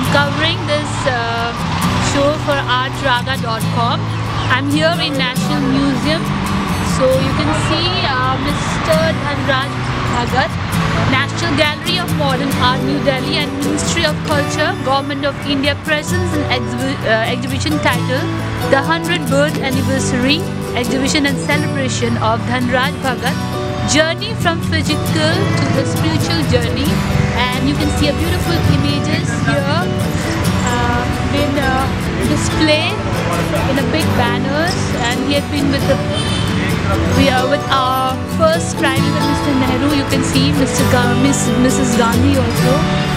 covering this show for artraga.com. I'm here in National Museum, so you can see Mr. Dhanraj Bhagat, National Gallery of Modern Art, New Delhi, and Ministry of Culture, Government of India presents an exhibition titled The 100th Birth Anniversary Exhibition and Celebration of Dhanraj Bhagat, Journey from Physical to the Spiritual Journey. And you can see a beautiful images here been displayed in a big banners, and he has been with with our first Prime Minister Mr. Nehru. You can see Mrs. Gandhi also.